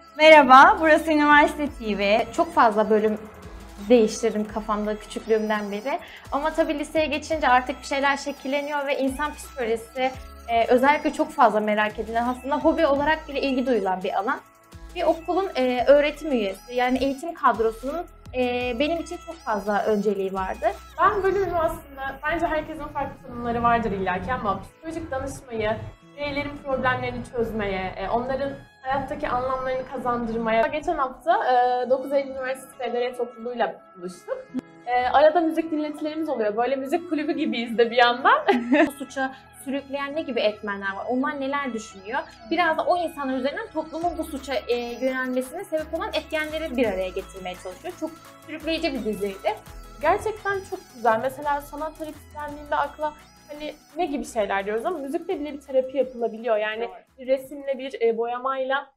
Merhaba, burası Üniversite TV. Çok fazla bölüm değiştirdim kafamda küçüklüğümden beri. Ama tabii liseye geçince artık bir şeyler şekilleniyor ve insan psikolojisi özellikle çok fazla merak edilen, aslında hobi olarak bile ilgi duyulan bir alan. Bir okulun öğretim üyesi, yani eğitim kadrosunun benim için çok fazla önceliği vardı. Ben bölümümü aslında, bence herkesin farklı tanımları vardır illaki ama psikolojik danışmayı, bireylerin problemlerini çözmeye, onların hayattaki anlamlarını kazandırmaya. Geçen hafta 9 Eylül Üniversitesi Federe Topluluğu'yla buluştuk. Arada müzik dinletilerimiz oluyor. Böyle müzik kulübü gibiyiz de bir yandan. Bu suça sürükleyen ne gibi etmenler var? Onlar neler düşünüyor? Biraz da o insanlar üzerinden toplumun bu suça yönelmesine sebep olan etkenleri bir araya getirmeye çalışıyor. Çok sürükleyici bir diziydi. Gerçekten çok güzel. Mesela sanat terapi dendiğinde akla hani ne gibi şeyler diyoruz ama müzikle bile bir terapi yapılabiliyor. Yani bir resimle, bir boyamayla.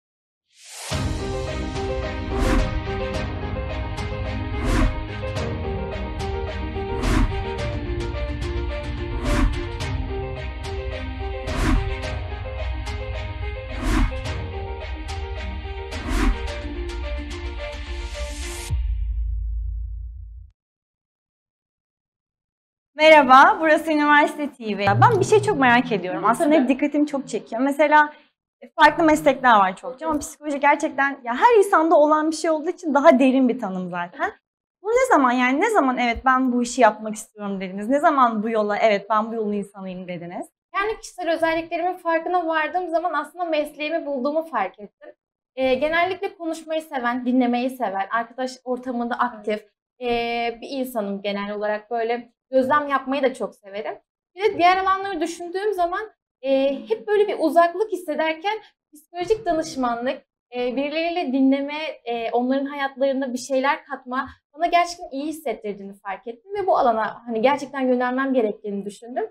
Merhaba, burası Üniversite TV. Ben bir şey çok merak ediyorum. Aslında hep dikkatimi çok çekiyor. Mesela farklı meslekler var çokça ama psikoloji gerçekten ya her insanda olan bir şey olduğu için daha derin bir tanım zaten. Bu ne zaman, yani ne zaman evet ben bu işi yapmak istiyorum dediniz? Ne zaman bu yola evet ben bu yolun insanıyım dediniz? Yani kişisel özelliklerimin farkına vardığım zaman aslında mesleğimi bulduğumu fark ettim. Genellikle konuşmayı seven, dinlemeyi seven, arkadaş ortamında aktif bir insanım genel olarak. Böyle gözlem yapmayı da çok severim. Bir de diğer alanları düşündüğüm zaman hep böyle bir uzaklık hissederken psikolojik danışmanlık, birileriyle dinleme, onların hayatlarına bir şeyler katma bana gerçekten iyi hissettirdiğini fark ettim ve bu alana hani gerçekten yönelmem gerektiğini düşündüm.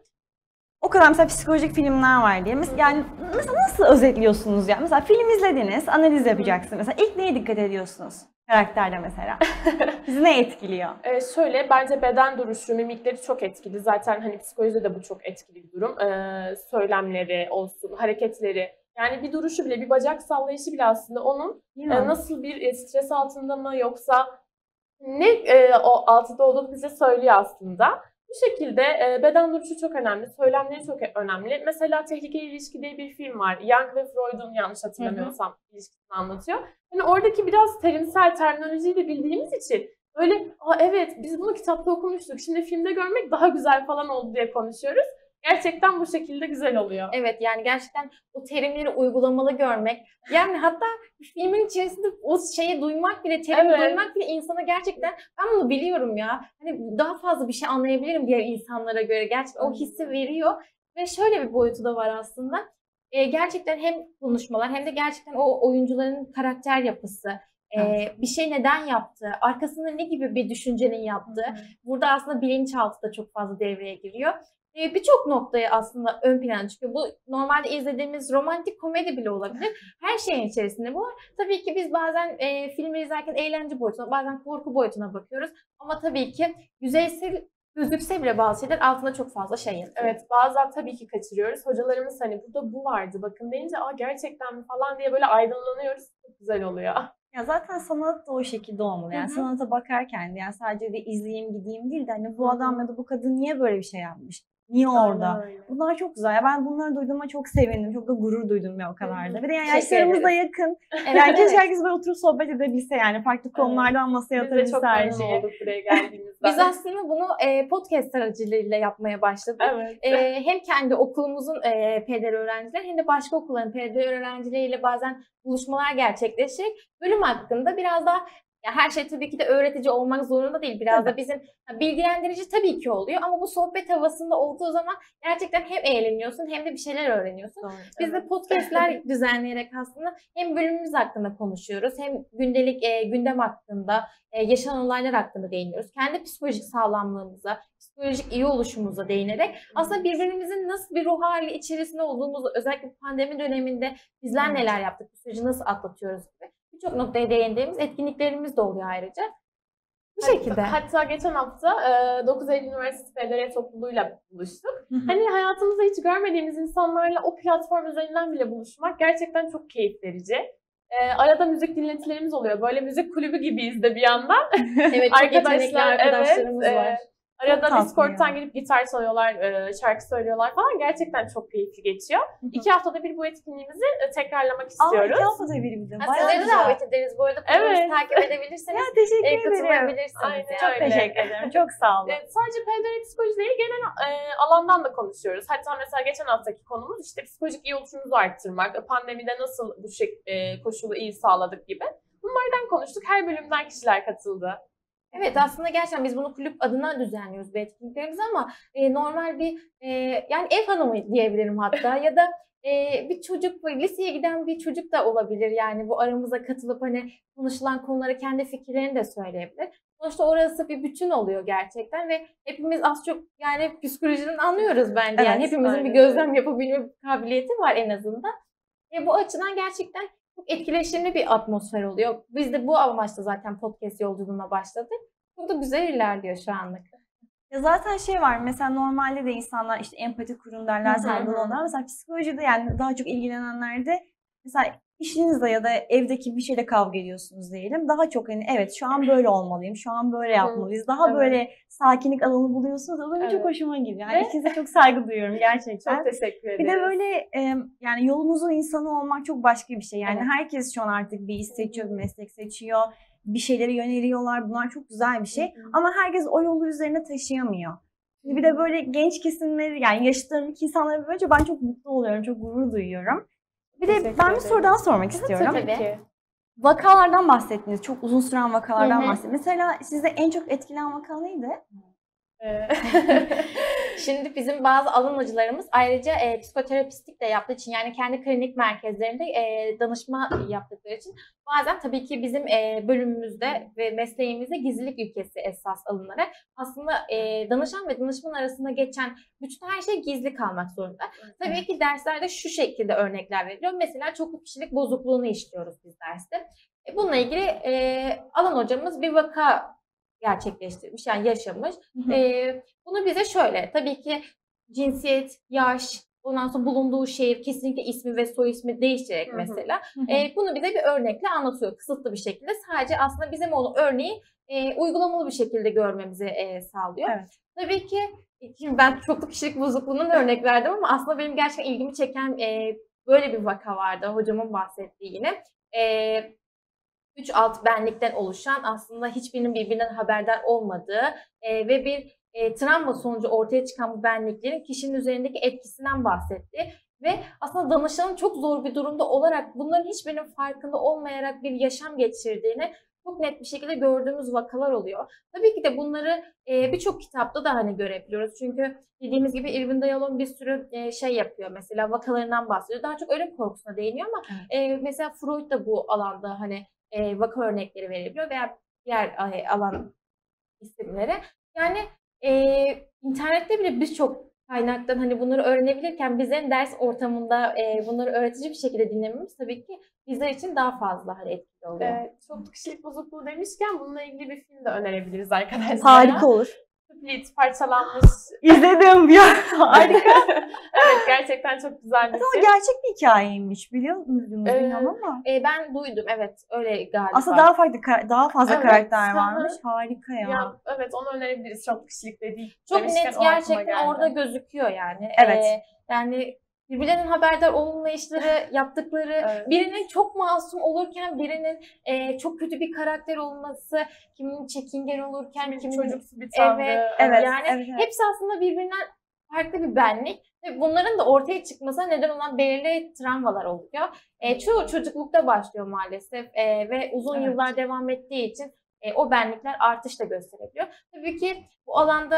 O kadar mesela psikolojik filmler var diye. Yani mesela nasıl özetliyorsunuz ya? Mesela film izlediniz, analiz yapacaksınız. Mesela ilk neye dikkat ediyorsunuz karakterde mesela? Sizi ne etkiliyor? Şöyle, bence beden duruşu, mimikleri çok etkili. Zaten hani psikolojide de bu çok etkili bir durum. Söylemleri olsun, hareketleri. Yani bir duruşu bile, bir bacak sallayışı bile aslında onun nasıl bir stres altında mı yoksa ne o altında olduğunu bize söylüyor aslında. Bu şekilde beden duruşu çok önemli, söylemleri çok önemli. Mesela Tehlikeli İlişki diye bir film var. Jung ve Freud'un yanlış hatırlamıyorsam ilişkisini anlatıyor. Yani oradaki biraz terimsel terminolojiyi de bildiğimiz için böyle evet biz bunu kitapta okumuştuk, şimdi filmde görmek daha güzel falan oldu diye konuşuyoruz. Gerçekten bu şekilde güzel oluyor. Evet, yani gerçekten o terimleri uygulamalı görmek. Yani hatta filmin içerisinde o şeyi duymak bile, terimi duymak bile insana gerçekten ben bunu biliyorum ya. Hani daha fazla bir şey anlayabilirim diğer insanlara göre. Gerçekten o hissi veriyor. Ve şöyle bir boyutu da var aslında. Gerçekten hem konuşmalar hem de gerçekten o oyuncuların karakter yapısı. Bir şey neden yaptı, arkasında ne gibi bir düşüncenin yaptığı. Burada aslında bilinçaltı da çok fazla devreye giriyor. Birçok noktayı aslında ön plana çıkıyor. Bu normalde izlediğimiz romantik komedi bile olabilir. Her şeyin içerisinde bu var. Tabii ki biz bazen filmi izlerken eğlence boyutuna, bazen korku boyutuna bakıyoruz. Ama tabii ki yüzeysel gözükse bile bazı şeyler altında çok fazla şey yatıyor. Evet, bazen tabii ki kaçırıyoruz. Hocalarımız hani burada bu vardı bakın deyince gerçekten mi falan diye böyle aydınlanıyoruz. Çok güzel oluyor. Ya zaten sanat da o şekilde olmalı. Yani sanata bakarken yani sadece de izleyeyim gideyim değil de hani bu adam ya da bu kadın niye böyle bir şey yapmış? Niye orada? Bunlar çok güzel. Ya ben bunları duyduğuma çok sevindim. Çok da gurur duydum ya o kadar da. Bir de yani yaşlarımız da yakın. Yani keşke herkes böyle oturup sohbet edebilse yani. Farklı konulardan masaya yatabilse Biz de çok memnun olduk buraya geldiğimizde. Biz aslında bunu podcast aracılığıyla yapmaya başladık. Hem kendi okulumuzun peder öğrencileri hem de başka okulların peder öğrencileriyle bazen buluşmalar gerçekleşecek. Bölüm hakkında biraz daha ya her şey tabii ki de öğretici olmak zorunda değil. Biraz da bizim bilgilendirici tabii ki oluyor ama bu sohbet havasında olduğu zaman gerçekten hem eğleniyorsun hem de bir şeyler öğreniyorsun. Doğru, biz de podcastler düzenleyerek aslında hem bölümümüz hakkında konuşuyoruz hem gündelik gündem hakkında, yaşanan olaylar hakkında değiniyoruz. Kendi psikolojik sağlamlığımıza, psikolojik iyi oluşumuza değinerek aslında birbirimizin nasıl bir ruh hali içerisinde olduğumuzu, özellikle pandemi döneminde bizler neler yaptık, bu süreci nasıl atlatıyoruz gibi birçok noktaya değindiğimiz etkinliklerimiz de oluyor ayrıca. Bu şekilde. Hatta geçen hafta 9 Eylül Üniversitesi Federe Topluluğu'yla buluştuk. Hani hayatımızda hiç görmediğimiz insanlarla o platform üzerinden bile buluşmak gerçekten çok keyif verici. Arada müzik dinletilerimiz oluyor. Böyle müzik kulübü gibiyiz de bir yandan. Evet, çok yetenekli arkadaşlarımız var. Arada tatlı Discord'tan ya. gelip gitar çalıyorlar, şarkı söylüyorlar falan. Gerçekten çok keyifli geçiyor. 2 haftada bir bu etkinliğimizi tekrarlamak istiyoruz. 2 haftada bir bize. Bayağı Sizleri de güzel. davet ederiz. Bu arada programımızı Evet. takip edebilirseniz Ya teşekkür ederim. katılabilirsiniz. Aynen yani. Çok öyle. teşekkür ederim. Çok sağ olun. Sadece PDR psikoloji değil, genel alandan da konuşuyoruz. Hatta mesela geçen haftaki konumuz işte psikolojik iyi oluşumuzu arttırmak, pandemide nasıl bu koşulu iyi sağladık gibi. Bunlardan konuştuk. Her bölümden kişiler katıldı. Evet, aslında gerçekten biz bunu kulüp adına düzenliyoruz bu etkinliklerimizi ama normal bir yani ev hanımı diyebilirim hatta ya da bir çocuk, liseye giden bir çocuk da olabilir yani bu aramıza katılıp hani konuşulan konulara kendi fikirlerini de söyleyebilir. Sonuçta orası bir bütün oluyor gerçekten ve hepimiz az çok yani psikolojiden anlıyoruz bence. Yani Evet, hepimizin aynen bir gözlem yapabilme kabiliyeti var en azından. Bu açıdan gerçekten çok etkileşimli bir atmosfer oluyor. Biz de bu amaçla zaten podcast yolculuğuna başladık. Çok da güzel ilerliyor şu anlık. Ya zaten şey var mesela normalde de insanlar işte empati kurun derler, saygılı olun. Mesela psikolojide yani daha çok ilgilenenlerde mesela işinizde ya da evdeki bir şeyle kavga ediyorsunuz diyelim. Daha çok hani evet şu an böyle olmalıyım, şu an böyle yapmalıyız. Daha Evet. böyle sakinlik alanı buluyorsunuz. O benim çok Evet. hoşuma gidiyor. Yani Ve- ikinize çok saygı duyuyorum gerçekten. Çok teşekkür ederim. Bir de böyle yani yolumuzun insanı olmak çok başka bir şey. Yani Evet. herkes şu an artık bir iş seçiyor, bir meslek seçiyor. Bir şeylere yöneliyorlar. Bunlar çok güzel bir şey. Ama herkes o yolu üzerine taşıyamıyor. Şimdi bir de böyle genç kesimleri yani yaşıtlarındaki insanları böylece ben çok mutlu oluyorum. Çok gurur duyuyorum. Bir de Teşekkür ben bir ederim. soru daha sormak istiyorum. Tabii ki. Vakalardan bahsettiniz. Çok uzun süren vakalardan Hı hı. bahsettiniz. Mesela sizde en çok etkilen vaka neydi? Ee, Şimdi bizim bazı alan hocalarımız ayrıca psikoterapistlik de yaptığı için yani kendi klinik merkezlerinde danışma yaptıkları için bazen tabii ki bizim bölümümüzde ve mesleğimizde gizlilik ilkesi esas alınarak aslında danışan ve danışman arasında geçen bütün her şey gizli kalmak zorunda. Tabii ki derslerde şu şekilde örnekler veriliyor. Mesela çoklu kişilik bozukluğunu işliyoruz biz derste. Bununla ilgili alan hocamız bir vaka gerçekleştirmiş yani yaşamış. Bunu bize şöyle tabii ki cinsiyet, yaş, ondan sonra bulunduğu şehir kesinlikle ismi ve soy ismi değiştirerek Hı hı. mesela bunu bize bir örnekle anlatıyor kısıtlı bir şekilde. Sadece aslında bizim onu örneği uygulamalı bir şekilde görmemizi sağlıyor. Evet. Tabii ki şimdi ben çoklu kişilik bozukluğundan örnek verdim ama aslında benim gerçekten ilgimi çeken böyle bir vaka vardı. Hocamın bahsettiği yine. 3 alt benlikten oluşan aslında hiçbirinin birbirinden haberdar olmadığı ve bir travma sonucu ortaya çıkan bu benliklerin kişinin üzerindeki etkisinden bahsetti. Ve aslında danışanın çok zor bir durumda olarak bunların hiçbirinin farkında olmayarak bir yaşam geçirdiğini çok net bir şekilde gördüğümüz vakalar oluyor. Tabii ki de bunları birçok kitapta da hani görebiliyoruz. Çünkü dediğimiz gibi Irvin Yalom bir sürü şey yapıyor. Mesela vakalarından bahsediyor. Daha çok ölüm korkusuna değiniyor ama mesela Freud da bu alanda hani vaka örnekleri verebiliyor veya diğer alan isimleri. Yani internette bile birçok kaynaktan hani bunları öğrenebilirken bizlerin ders ortamında bunları öğretici bir şekilde dinlememiz tabii ki bizler için daha fazla hani etkili oluyor. Çoklu kişilik bozukluğu demişken bununla ilgili bir film de önerebiliriz arkadaşlar. Harika olur. Split, parçalanmış. İzledim ya. Harika. Evet, gerçekten çok güzel bir Ama film. gerçek bir hikayeymiş biliyor musunuz bilmiyorum ama. Ben duydum evet öyle galiba. Aslında daha fazla Evet, karakter hı varmış. hı. Harika ya. Ya, evet, onu önerebiliriz. Çok kişilik değil. çok Demişken net o aklıma gerçekten geldi. orada gözüküyor yani. Evet. Yani birbirlerinin haberdar olmayışları, yaptıkları, Evet. birinin çok masum olurken birinin çok kötü bir karakter olması, kiminin çekingen olurken Kimin kiminin çocuksu bir tavrı. Evet. yani evet. hepsi aslında birbirinden farklı bir benlik ve bunların da ortaya çıkmasına neden olan belirli travmalar oluyor. Çoğu çocuklukta başlıyor maalesef ve uzun Evet. yıllar devam ettiği için o benlikler artış da gösterebiliyor. Tabii ki bu alanda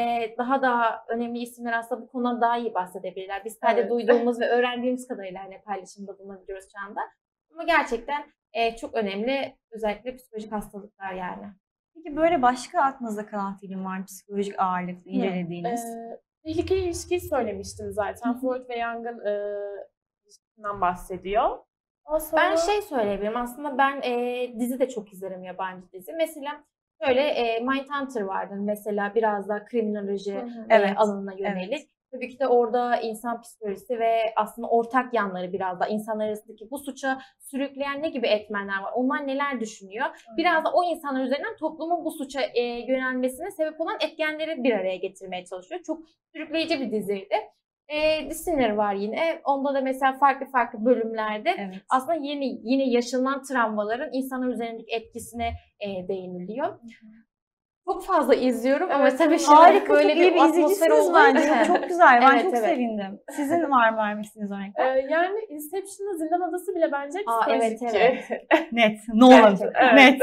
daha önemli isimler aslında bu konuda daha iyi bahsedebilirler. Biz sadece Evet. duyduğumuz ve öğrendiğimiz kadarıyla hani paylaşımda bulunabiliyoruz şu anda. Ama gerçekten çok önemli özellikle psikolojik hastalıklar yani. Peki böyle başka aklınızda kalan film var mı? Psikolojik ağırlıklı incelediğiniz. Tehlikeli ilişkiyi söylemiştim zaten. Freud ve Jung'ın ilişkisinden bahsediyor. Sonra... Ben şey söyleyebilirim aslında ben dizi de çok izlerim yabancı dizi. Mesela şöyle Mindhunter vardır mesela biraz daha kriminoloji Evet, alanına yönelik. Tabii ki de orada insan psikolojisi ve aslında ortak yanları biraz da insanlar arasındaki bu suça sürükleyen ne gibi etmenler var? Onlar neler düşünüyor? Biraz da o insanlar üzerinden toplumun bu suça yönelmesine sebep olan etkenleri bir araya getirmeye çalışıyor. Çok sürükleyici bir diziydi. Disney var yine. Onda da mesela farklı bölümlerde Evet. aslında yine yaşanılan travmaların insanlar üzerindeki etkisine değiniliyor. Çok fazla izliyorum ama Evet, tabii şimdi Harika, böyle çok iyi bir atmosfer izleyicisiniz olduğu bence. için. Çok güzel. Ben Evet, çok evet. sevindim. Sizin var mı vermişsiniz örnekler? Yani Inception'da Zindan Adası bile bence Evet, psikolojik. Net. Nolan. Gerçekten. Net.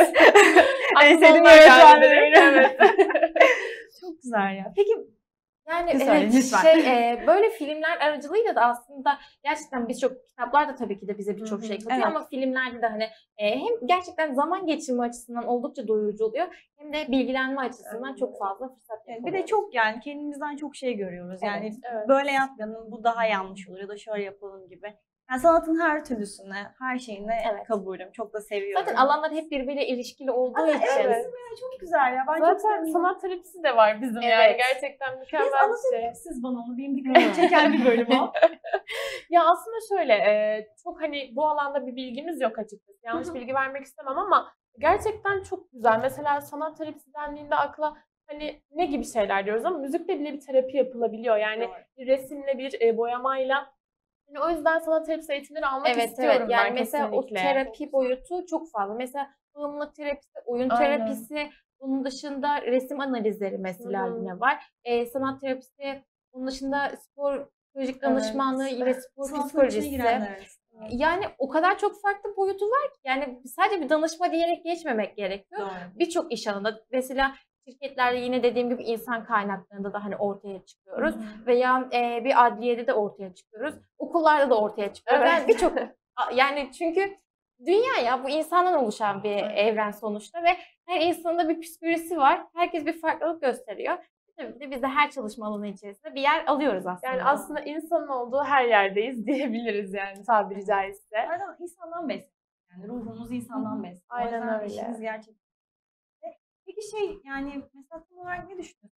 En Aklıma sevdiğim onlar geldi yönetmenlerim. direkt. Evet. Çok güzel ya. Peki Yani Lütfen, evet, lütfen. böyle filmler aracılığıyla da aslında gerçekten birçok kitaplar da tabii ki de bize birçok şey katıyor Evet. ama filmlerde de hani hem gerçekten zaman geçirme açısından oldukça doyurucu oluyor hem de bilgilenme açısından çok fazla fırsat bir de yakalıyoruz. çok yani kendimizden çok şey görüyoruz. Yani Evet. böyle yapmayalım, bu daha yanlış olur ya da şöyle yapalım gibi. Yani sanatın her türlüsüne, her şeyine Evet. kabulüm. Çok da seviyorum. Zaten alanlar hep birbiriyle ilişkili olduğu için. evet. Çok güzel ya. Ben çok Zaten seviyorum. sanat terapisi de var bizim yani. Evet. Gerçekten mükemmel Biz bir şey. anlatabilirsiniz bana onu. Benim dikkatimi çeken bir bölüm o. Ya aslında şöyle, çok hani bu alanda bir bilgimiz yok açıkçası. Yanlış bilgi vermek istemem ama gerçekten çok güzel. Mesela sanat terapisi dendiğinde akla hani ne gibi şeyler diyoruz ama müzikle bile bir terapi yapılabiliyor. Yani Doğru. bir resimle, bir boyamayla. Yani o yüzden sanat terapisi eğitimleri almak istiyorum Evet. Yani ben mesela kesinlikle. o terapi boyutu çok fazla. Mesela bağımlılık terapisi, oyun Aynen. terapisi, bunun dışında resim analizleri mesela Hı hı. yine var. Sanat terapisi, bunun dışında spor psikolojik Evet. danışmanlığı, yine spor Sanatın içine psikolojisi. girenler arasında. Yani o kadar çok farklı boyutu var ki yani sadece bir danışma diyerek geçmemek gerekiyor. Doğru. Birçok iş alanında mesela şirketlerde yine dediğim gibi insan kaynaklarında da hani ortaya çıkıyoruz. Veya bir adliyede de ortaya çıkıyoruz. Okullarda da ortaya çıkıyoruz. Evet. Yani birçok yani çünkü dünya ya bu insandan oluşan bir evren sonuçta ve her insanın da bir psikolojisi var. Herkes bir farklılık gösteriyor. Tabii ki de biz de her çalışma alanı içerisinde bir yer alıyoruz aslında. Yani aslında insanın olduğu her yerdeyiz diyebiliriz yani tabiri caizse. Zaten insandan besleniyor. Yani ruhumuz insandan besleniyor. O Aynen yüzden öyle. işimiz gerçekten. Peki yani mesela tam olarak ne düşünüyorsunuz?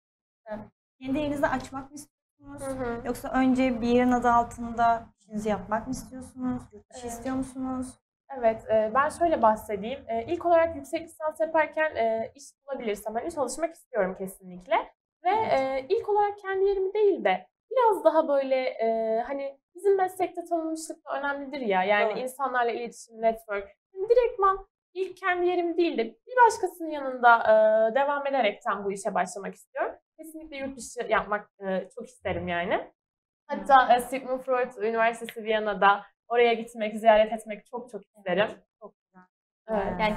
Kendi yerinizde açmak mı istiyorsunuz? Yoksa önce bir yerin adı altında işinizi yapmak mı istiyorsunuz? Yurt dışı istiyor musunuz? Evet, ben şöyle bahsedeyim. İlk olarak yüksek lisans yaparken iş bulabilirsem hani çalışmak istiyorum kesinlikle. Ve ilk olarak kendi yerimi değil de biraz daha böyle hani bizim meslekte tanınmışlık da önemlidir ya. Yani Doğru. insanlarla iletişim, network. Yani direktman ilk kendi yerimi değil de bir başkasının yanında devam ederekten bu işe başlamak istiyorum. Kesinlikle yurt dışı yapmak çok isterim yani. Hatta Sigmund Freud Üniversitesi Viyana'da oraya gitmek, ziyaret etmek çok isterim. Çok güzel. Evet. Yani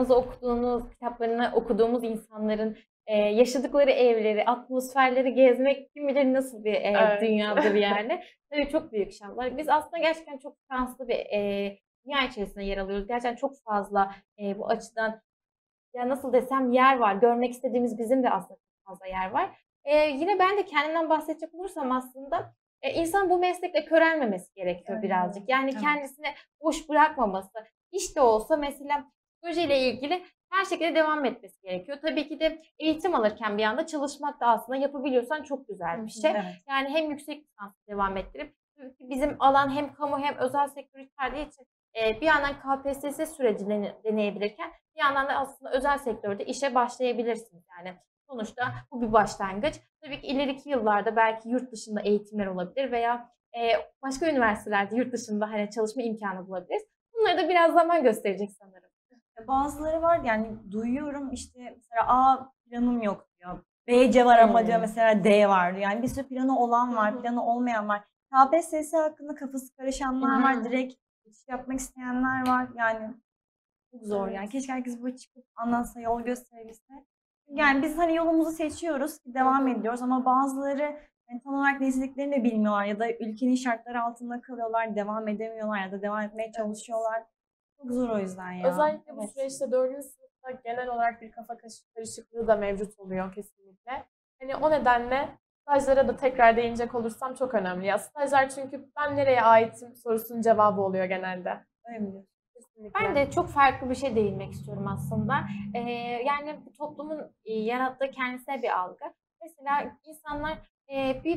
kitaplarını okuduğumuz insanların yaşadıkları evleri, atmosferleri gezmek kim bilir nasıl bir Evet. dünyadır yani. Tabii çok büyük şanslar. Biz aslında gerçekten çok şanslı bir dünya içerisinde yer alıyoruz. Gerçekten çok fazla bu açıdan ya nasıl desem yer var. Görmek istediğimiz bizim de aslında çok fazla yer var. Yine ben de kendimden bahsedecek olursam aslında insan bu meslekle körelmemesi gerekiyor birazcık. Yani Evet. kendisini boş bırakmaması. İş de olsa mesela projeyle ilgili her şekilde devam etmesi gerekiyor. Tabii ki de eğitim alırken bir anda çalışmak da aslında yapabiliyorsan çok güzel bir şey. Evet. Yani hem yüksek lisans devam ettirip tabii ki bizim alan hem kamu hem özel sektör içerdiği için bir yandan KPSS sürecini deneyebilirken bir yandan da aslında özel sektörde işe başlayabilirsiniz. Yani sonuçta bu bir başlangıç. Tabii ki ileriki yıllarda belki yurt dışında eğitimler olabilir veya başka üniversitelerde yurt dışında hani çalışma imkanı bulabiliriz. Bunları da biraz zaman gösterecek sanırım. Bazıları var yani duyuyorum işte mesela A planım yok diyor. B var ama diyor mesela D var diyor. Yani bir sürü planı olan var, planı olmayan var. KPSS hakkında kafası karışanlar var, direkt iş yapmak isteyenler var. Yani çok zor yani. Keşke herkes böyle çıkıp anlatsa, yol gösterebilse. Yani biz hani yolumuzu seçiyoruz, devam ediyoruz ama bazıları yani tam olarak ne istediklerini de bilmiyorlar ya da ülkenin şartları altında kalıyorlar, devam edemiyorlar ya da devam etmeye çalışıyorlar. Çok zor o yüzden ya. Özellikle bu süreçte 4. sınıfta genel olarak bir kafa karışıklığı da mevcut oluyor kesinlikle. Hani o nedenle stajlara da tekrar değinecek olursam çok önemli. Ya stajlar çünkü ben nereye aitim sorusunun cevabı oluyor genelde. Öyle mi diyorsun? Kesinlikle. Ben de çok farklı bir şey değinmek istiyorum aslında. Yani bu toplumun yarattığı kendisine bir algı. Mesela insanlar bir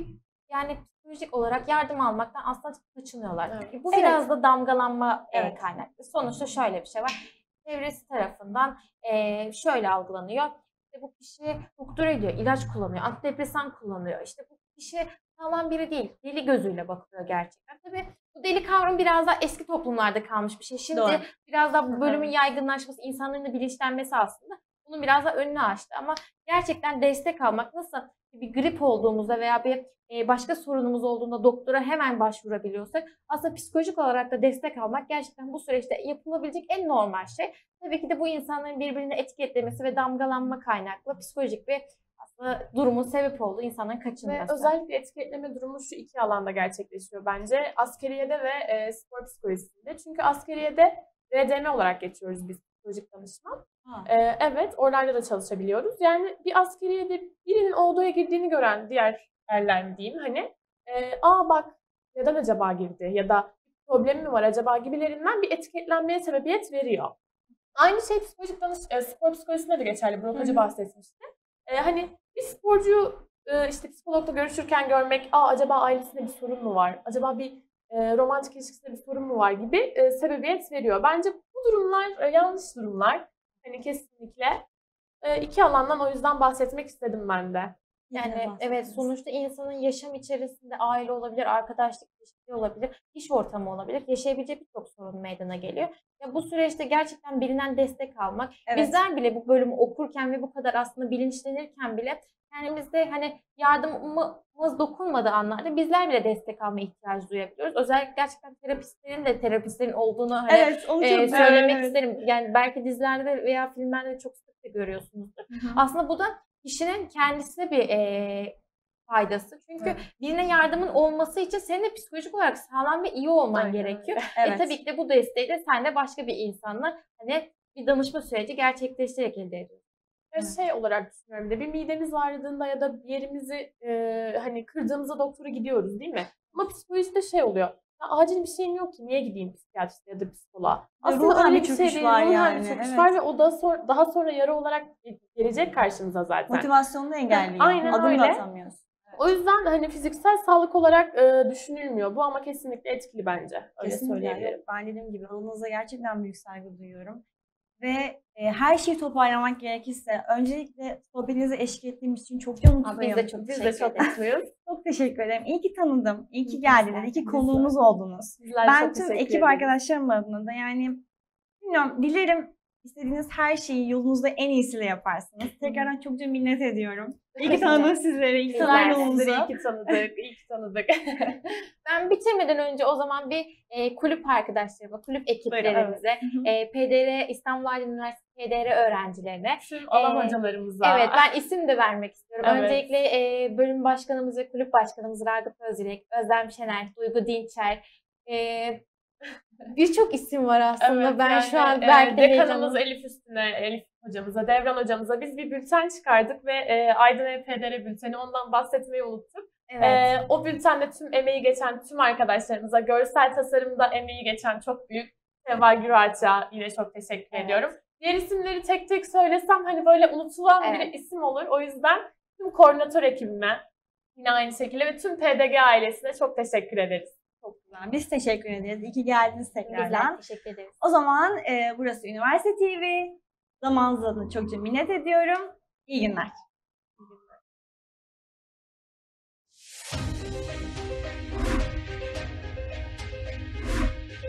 yani psikolojik olarak yardım almaktan aslında kaçınıyorlar. Evet. Çünkü bu Evet. biraz da damgalanma Evet. kaynaklı. Sonuçta şöyle bir şey var. Çevresi tarafından şöyle algılanıyor. İşte bu kişi doktor ediyor, ilaç kullanıyor, antidepresan kullanıyor. İşte bu kişi sağlam biri değil, deli gözüyle bakılıyor gerçekten. Tabii bu deli kavramı biraz daha eski toplumlarda kalmış bir şey. Şimdi Doğru. biraz daha bu bölümün Evet. yaygınlaşması, insanların da bilinçlenmesi aslında bunun biraz da önünü açtı. Ama gerçekten destek almak, nasıl bir grip olduğumuzda veya bir başka sorunumuz olduğunda doktora hemen başvurabiliyorsak, aslında psikolojik olarak da destek almak gerçekten bu süreçte yapılabilecek en normal şey. Tabii ki de bu insanların birbirini etiketlemesi ve damgalanma kaynaklı psikolojik bir aslında durumun sebep olduğu insanların Ve kaçınması. özellikle etiketleme durumu şu iki alanda gerçekleşiyor bence. Askeriyede ve spor psikolojisinde. Çünkü askeriyede RDM olarak geçiyoruz biz, psikolojik danışman. Evet, oralarda da çalışabiliyoruz. Yani bir askeriyede birinin o odaya girdiğini gören diğer erler mi diyeyim hani, aa bak neden acaba girdi ya da problemi mi var acaba gibilerinden bir etiketlenmeye sebebiyet veriyor. Aynı şey spor psikolojisinde de geçerli. Burak Hoca bahsetmişti. Hani bir sporcuyu işte psikologla görüşürken görmek, aa acaba ailesinde bir sorun mu var? Acaba bir romantik ilişkisinde bir sorun mu var gibi sebebiyet veriyor. Bence bu durumlar yanlış durumlar. Hani kesinlikle iki alandan o yüzden bahsetmek istedim ben de. Yani evet, sonuçta insanın yaşam içerisinde aile olabilir, arkadaşlık ilişkileri olabilir, iş ortamı olabilir. Yaşayabileceği birçok sorun meydana geliyor. Ya bu süreçte gerçekten birinden destek almak, Evet. bizler bile bu bölümü okurken ve bu kadar aslında bilinçlenirken bile kendimizde hani yardımımız dokunmadığı anlarda bizler bile destek alma ihtiyacı duyabiliyoruz. Özellikle gerçekten terapistlerin olduğunu hani Evet, onu çok söylemek evet. isterim. Yani belki dizilerde veya filmlerde çok sık da görüyorsunuzdur. Aslında bu da kişinin kendisine bir faydası. Çünkü birine yardımın olması için senin de psikolojik olarak sağlam ve iyi olman Aynen gerekiyor. Evet. Tabii ki de bu desteği de sen de başka bir insanla hani bir danışma süreci gerçekleştirerek elde ediyorsun. Ve şey olarak düşünüyorum bir midemiz ağrıdığında ya da bir yerimizi hani kırdığımızda doktora gidiyoruz değil mi? Ama psikolojide şey oluyor. Ya, acil bir şeyim yok ki niye gideyim psikiyatriste ya da psikoloğa? Aslında ruhen öyle bir bir şey çöküş değil. var Ruhen yani, bir çöküş evet. var ve o da daha sonra yara olarak gelecek karşımıza zaten. Motivasyonunu engelliyor. Aynen Adım da öyle. atamıyorsun. O yüzden hani fiziksel sağlık olarak düşünülmüyor bu ama kesinlikle etkili bence. Öyle Kesinlikle. söyleyebilirim. Ben dediğim gibi alanınıza gerçekten büyük saygı duyuyorum. Ve her şeyi toparlamak gerekirse öncelikle sohbetinize eşlik ettiğim için çok mutluyum. Biz de çok Biz de çok mutluyuz. Çok teşekkür ederim. İyi ki tanıdım. İyi ki Biz geldiniz. de. İyi ki Biz de. konuğumuz oldunuz. Sizler Ben çok tüm teşekkür ekip ederiz. arkadaşlarım adına da yani bilmiyorum, dilerim istediğiniz her şeyi yolunuzda en iyisiyle yaparsınız. Tekrardan çokça minnet ediyorum. İyi ki tanıdım sizleri. İyi ki tanıdım Bizler de. yolunuzu. Sizleri iyi ki tanıdık. İyi ki tanıdık. Ben bitirmeden önce o zaman bir kulüp arkadaşlarıma, kulüp ekiplerimize, PDR, İstanbul Aydın Üniversitesi PDR öğrencilerine, Tüm alan hocalarımıza. evet, ben isim de vermek istiyorum. Evet. Öncelikle bölüm başkanımız ve kulüp başkanımız Ragıp Özdirek, Özlem Şener, Duygu Dinçer, birçok isim var aslında. Evet, ben yani, şu an belki de dekanımız heyecanlı. Elif hocamıza, Devran hocamıza biz bir bülten çıkardık ve Aydın Ev PDR bülteni, ondan bahsetmeyi unuttuk. Evet. O bültende tüm emeği geçen tüm arkadaşlarımıza, görsel tasarımda emeği geçen çok büyük Seva Güraç'a yine çok teşekkür ediyorum. Diğer isimleri tek tek söylesem hani böyle unutulan bir isim olur. O yüzden tüm koordinatör ekibime yine aynı şekilde ve tüm PDG ailesine çok teşekkür ederiz. Çok güzel. Biz teşekkür ederiz. İyi ki geldiniz tekrardan. Bizler teşekkür ederiz. O zaman burası Üniversite TV. Zamanınızdan çokça minnet ediyorum. İyi günler.